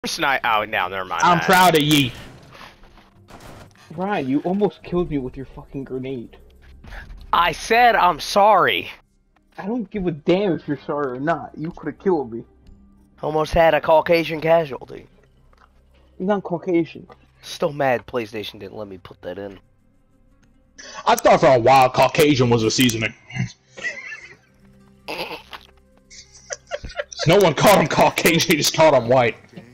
Snipe. Oh, no, never mind. I'm proud of ye. Ryan, you almost killed me with your fucking grenade. I said I'm sorry. I don't give a damn if you're sorry or not. You could have killed me. Almost had a Caucasian casualty. You're not Caucasian. Still mad PlayStation didn't let me put that in. I thought for a while Caucasian was a seasoning. No one called him Caucasian, they just called him white.